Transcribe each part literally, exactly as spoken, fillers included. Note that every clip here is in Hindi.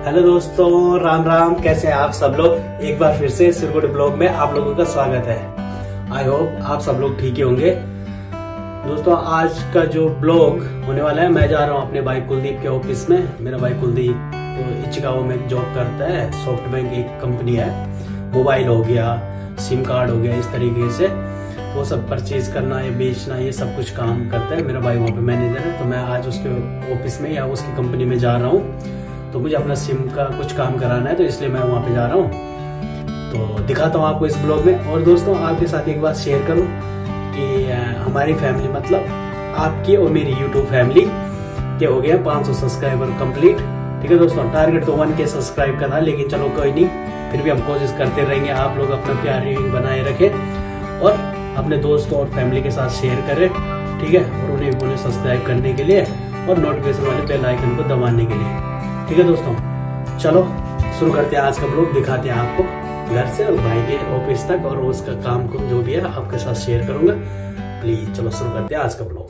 हेलो दोस्तों, राम राम। कैसे हैं आप सब लोग। एक बार फिर से सिरगुड ब्लॉग में आप लोगों का स्वागत है। आई होप आप सब लोग ठीक ही होंगे। दोस्तों, आज का जो ब्लॉग होने वाला है, मैं जा रहा हूँ अपने भाई कुलदीप के ऑफिस में। मेरा भाई कुलदीप तो इचिकागो में जॉब करता है। सॉफ्ट बैंक एक कंपनी है। मोबाइल हो गया, सिम कार्ड हो गया, इस तरीके से वो सब परचेज करना या बेचना, ये सब कुछ काम करता है। मेरा भाई वहाँ पे मैनेजर है। तो मैं आज उसके ऑफिस में या उसकी कंपनी में जा रहा हूँ। तो मुझे अपना सिम का कुछ काम कराना है, तो इसलिए मैं वहाँ पे जा रहा हूँ। तो दिखाता हूँ आपको इस ब्लॉग में। और दोस्तों, आपके साथ एक बात शेयर करूँ कि हमारी फैमिली, मतलब आपकी और मेरी यूट्यूब फैमिली के हो गया पाँच सौ सब्सक्राइबर कंप्लीट। ठीक है दोस्तों, टारगेट तो वन के सब्सक्राइब का था, लेकिन चलो कोई नहीं, फिर भी हम कोशिश करते रहेंगे। आप लोग अपना प्यार बनाए रखें और अपने दोस्तों और फैमिली के साथ शेयर करें। ठीक है, और उन्हें उन्हें सब्सक्राइब करने के लिए और नोटिफिकेशन वाले बेल आइकन को दबाने के लिए। ठीक है दोस्तों, चलो शुरू करते हैं आज का ब्लॉग। दिखाते हैं आपको घर से और भाई के ऑफिस तक, और उसका काम को जो भी है आपके साथ शेयर करूंगा। प्लीज चलो शुरू करते हैं आज का ब्लॉग।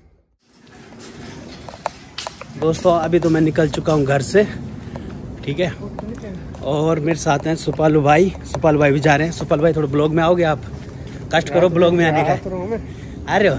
दोस्तों, अभी तो मैं निकल चुका हूँ घर से। ठीक है, और मेरे साथ हैं सुपालू भाई। सुपालू भाई भी जा रहे हैं। सुपालू भाई, थोड़ा ब्लॉग में आओगे आप? कष्ट करो ब्लॉग में आने का। आ रहे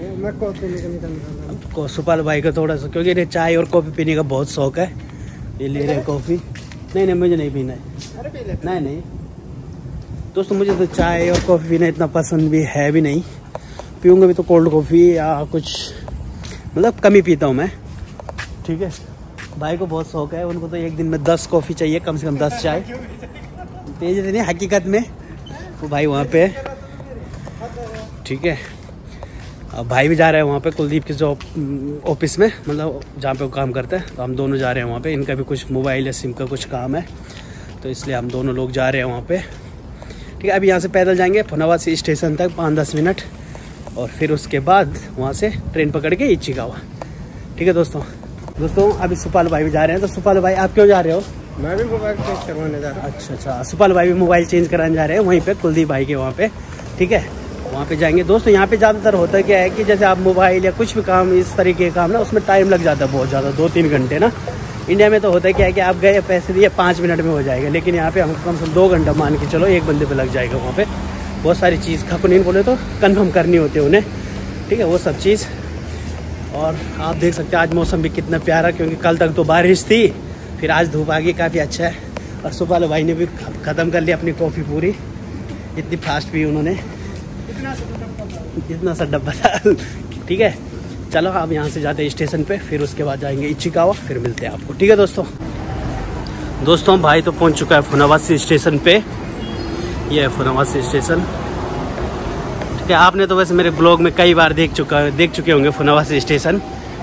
हो? सुपालू भाई को थोड़ा सा, क्योंकि इन्हें चाय और कॉफी पीने का बहुत शौक है। ये ले रहे कॉफी। नहीं नहीं, मुझे नहीं पीना है। नहीं नहीं दोस्तों, मुझे तो चाय और कॉफी पीना इतना पसंद भी है भी नहीं। पीऊँगा भी तो कोल्ड कॉफ़ी या कुछ, मतलब कम ही पीता हूँ मैं। ठीक है, भाई को बहुत शौक है। उनको तो एक दिन में दस कॉफ़ी चाहिए, कम से कम दस चाय। तेज नहीं हकीकत में वो भाई वहाँ पे। ठीक है, अब भाई भी जा रहे हैं वहाँ पे कुलदीप के जो ऑफिस में, मतलब जहाँ पे वो काम करता है। तो हम दोनों जा रहे हैं वहाँ पे। इनका भी कुछ मोबाइल या सिम का कुछ काम है, तो इसलिए हम दोनों लोग जा रहे हैं वहाँ पे। ठीक है, अभी यहाँ से पैदल जाएंगे फुनावासी स्टेशन तक पाँच दस मिनट, और फिर उसके बाद वहाँ से ट्रेन पकड़ के इचिकागो। ठीक है दोस्तों। दोस्तों, अभी सुपाल भाई भी जा रहे हैं। तो सुपाल भाई, आप क्यों जा रहे हो? मैं भी मोबाइल चेंज करवाने जा रहा हूँ। अच्छा अच्छा, सुपाल भाई भी मोबाइल चेंज कराने जा रहे हैं वहीं पे कुलदीप भाई के वहाँ पे। ठीक है, वहाँ पे जाएंगे। दोस्तों, यहाँ पे ज़्यादातर होता क्या है कि जैसे आप मोबाइल या कुछ भी काम, इस तरीके के काम ना, उसमें टाइम लग जाता है बहुत ज़्यादा, दो तीन घंटे ना। इंडिया में तो होता है क्या है कि आप गए, पैसे दिए, पाँच मिनट में हो जाएगा। लेकिन यहाँ पे हम कम से कम दो घंटा मान के चलो, एक बंदे पे लग जाएगा। वहाँ पे बहुत सारी चीज़ खपनीन बोले तो कन्फर्म करनी होती है उन्हें। ठीक है, वो सब चीज़। और आप देख सकते हैं आज मौसम भी कितना प्यारा, क्योंकि कल तक तो बारिश थी, फिर आज धूप आ गई, काफ़ी अच्छा है। और सुपाल भाई ने भी ख़त्म कर लिया अपनी कॉफ़ी पूरी, इतनी फास्ट पी उन्होंने, इतना सा डब्बा था। ठीक है, चलो अब यहाँ से जाते हैं स्टेशन पे, फिर उसके बाद जाएंगे इचिकागो, फिर मिलते हैं आपको। ठीक है दोस्तों। दोस्तों, भाई तो पहुँच चुका है फुनावासी स्टेशन पे। ये है फुनावासी स्टेशन। ठीक है, आपने तो वैसे मेरे ब्लॉग में कई बार देख चुका देख चुके होंगे फुनावासी स्टेशन।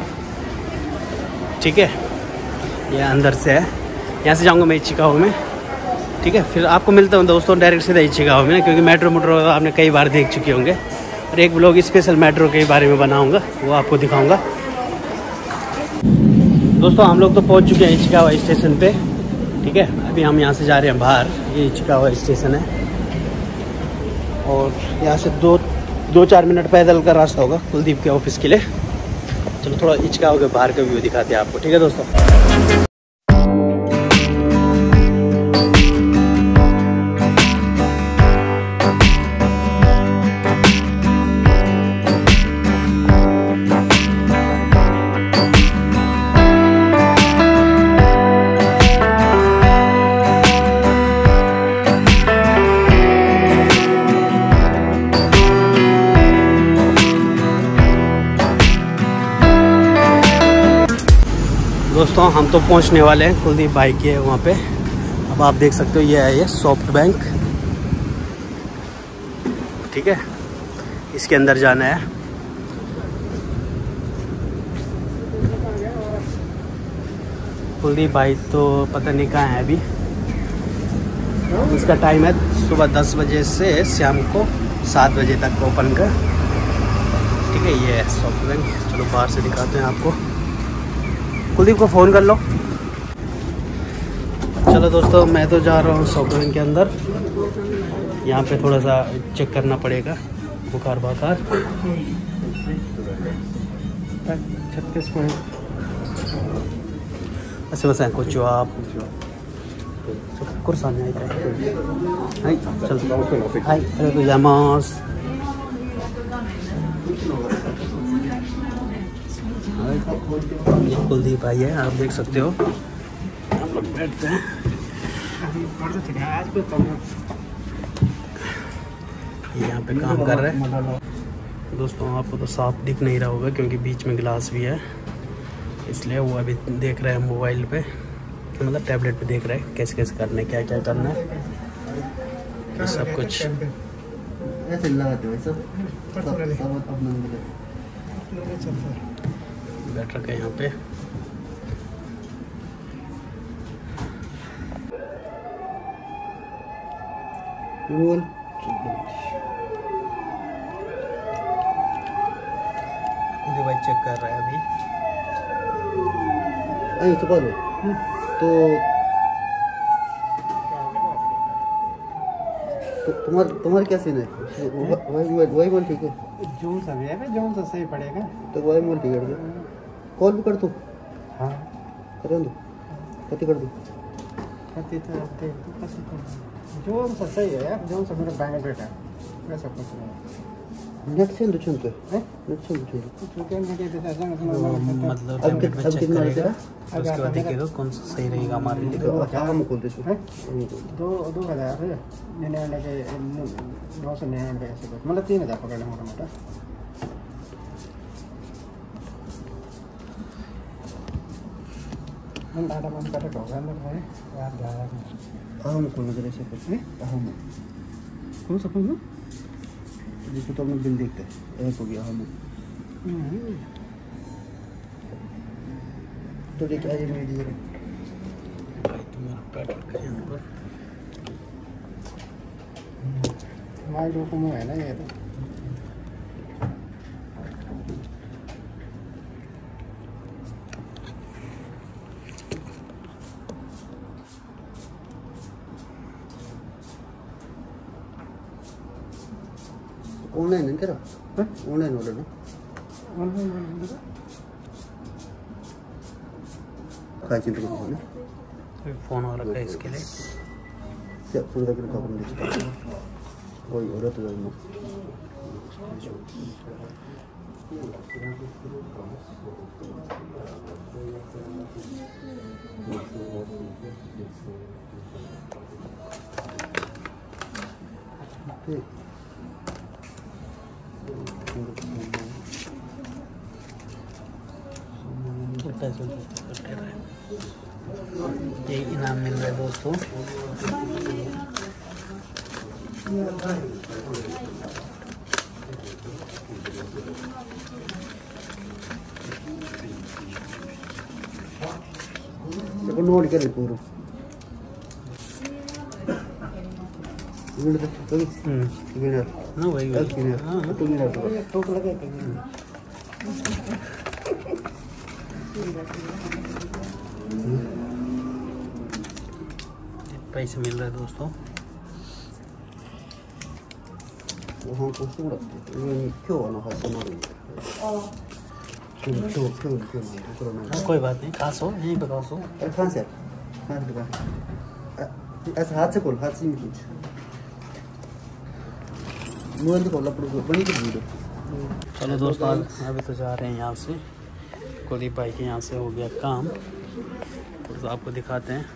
ठीक है, ये अंदर से है। यहाँ से जाऊँगा मैं इचिकागो में। ठीक है, फिर आपको मिलता हूँ दोस्तों डायरेक्ट सीधा इचिकागो में, क्योंकि मेट्रो मेट्रो आपने कई बार देख चुके होंगे। और एक ब्लॉग स्पेशल मेट्रो के बारे में बनाऊंगा, वो आपको दिखाऊंगा। दोस्तों, हम लोग तो पहुंच चुके हैं इचिकागो स्टेशन पे। ठीक है, अभी हम यहाँ से जा रहे हैं बाहर। ये इचिकागो स्टेशन है, और यहाँ से दो दो चार मिनट पैदल का रास्ता होगा कुलदीप के ऑफिस के लिए। चलो थोड़ा इचिकागो के बाहर का व्यू दिखाते हैं आपको। ठीक है दोस्तों। दोस्तों, हम तो पहुंचने वाले हैं कुलदीप भाई के वहाँ पे। अब आप देख सकते हो, ये है ये सॉफ्ट बैंक। ठीक है, इसके अंदर जाना है। कुलदीप भाई तो पता नहीं कहाँ है अभी। इसका टाइम है सुबह दस बजे से शाम को सात बजे तक ओपन का। ठीक है, ये है सॉफ्ट बैंक। चलो बाहर से दिखाते हैं आपको। कुलदीप को फ़ोन कर लो। चलो दोस्तों, मैं तो जा रहा हूँ सॉफ्ट बैंक के अंदर। यहाँ पे थोड़ा सा चेक करना पड़ेगा बुखार बाखार। छत्तीस पॉइंट ऐसे बस कुछ आप कुर्सान है हाय चल हाय अरे तो यामास ये कुलदीप भाई है, आप देख सकते हो। हम लोग बैठते हैं, ये यहाँ पे काम कर रहे हैं। दोस्तों आपको तो साफ दिख नहीं रहा होगा क्योंकि बीच में गिलास भी है, इसलिए वो अभी देख रहे हैं मोबाइल पे, मतलब टैबलेट पे देख रहे हैं कैसे कैसे करना है, क्या क्या करना है, ये सब कुछ बैठ रखे यहाँ पे। भाई चेक कर रहा है अभी। अरे तो बोलो तो तुम्हार तुम्हारे क्या सीन है? वही वही बोल ठीक है, जो सब है जो सब सही पड़ेगा तो वही बोल ठीक है। कॉल भी कर दो। हाँ कर दो, कति कर दो, कति तो रहते तो कैसे कर जो सब सही है यार, जो सब मेरा बैंक बेटा वैसा कुछ नहीं। नेक्स्ट सेंड चुनते हैं, नेक्स्ट सेंड चुनते तो क्या मैं कहते हैं जंग मतलब टैबलेट में चेक करेगा, उसके बाद देखेगा कौन सा सही रहेगा हमारे लिए। तो हम खोल देते हैं दो दो हज़ार निन्यानवे के नौ सौ निन्यानवे ऐसे कुछ, मतलब तीन हज़ार पकड़ लें मोटा मोटा। हम डाटा बंद कर रखा होगा अंदर में यार जा रहा है। हम खोल दे ऐसे कुछ हम कौन सा कौन सा जिसको तो हम बिल देखते हैं एक हो गया हम तो देख आज मेरे दिए भाई तुम्हारा पैटर्न का यहाँ पर माई डॉक्यूमेंट है ना ये तो। ऑनलाइन है क्या? ऑनलाइन ऑर्डर ना ऑनलाइन काय चिंता करू नका, फोन आ रखा है इसके लिए। त्या पुढे तक आपण दिसतो होय औरत जाऊ ते ये इनाम मिल रहा है दोस्तों। देखो नोट कर पूरा विनर तो विनर ना वही वही विनर तो विनर तो लगे पैसे मिल रहे हैं दोस्तों। वहाँ को सुन ये क्यों आना है समारोह क्यों क्यों क्यों क्यों हाँ कोई बात नहीं, खास हो यहीं पे खास हो। अरे कहाँ से कहाँ से दुकान ऐसा हाथ से खोल, हाथ से नहीं मोबाइल तो खोलना पड़ेगा बड़ी की वीडियो। चलो दोस्तों अभी तो जा रहे हैं यहाँ से, कुलदीप भाई के यहाँ से हो गया काम, तो आपको दिखाते हैं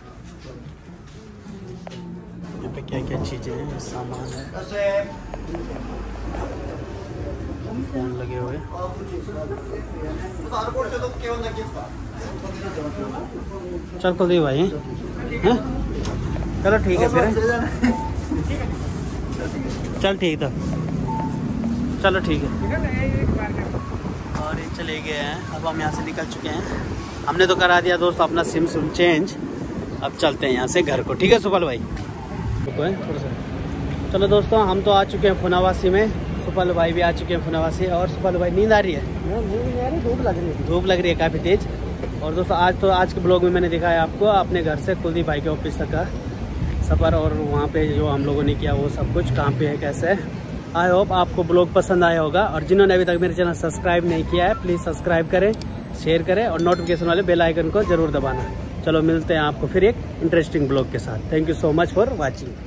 यहाँ पे क्या क्या चीज़ें हैं, सामान है, फोन लगे हुए। चल कुलदीप भाई हैं, चलो ठीक है फिर, चल ठीक था, चलो ठीक है। और ये चले गए हैं, अब हम यहाँ से निकल चुके हैं, हमने तो करा दिया दोस्त अपना सिम सिम चेंज, अब चलते हैं यहाँ से घर को। ठीक है सुपल भाई, थोड़ा सा चलो दोस्तों हम तो आ चुके हैं फुनावासी में, सुपल भाई भी आ चुके हैं फुनावासी। और सुपल भाई नींद आ रही है? धूप लग रही है, धूप लग रही है काफ़ी तेज। और दोस्तों आज तो आज के ब्लॉग में मैंने दिखाया आपको अपने घर से कुलदीप भाई के ऑफिस तक का सफ़र, और वहाँ पे जो हम लोगों ने किया वो सब कुछ, कहाँ पे है कैसे है। आई होप आपको ब्लॉग पसंद आया होगा, और जिन्होंने अभी तक मेरे चैनल सब्सक्राइब नहीं किया है प्लीज़ सब्सक्राइब करें, शेयर करें और नोटिफिकेशन वाले बेल आइकन को जरूर दबाना। चलो मिलते हैं आपको फिर एक इंटरेस्टिंग ब्लॉग के साथ। Thank you so much for watching.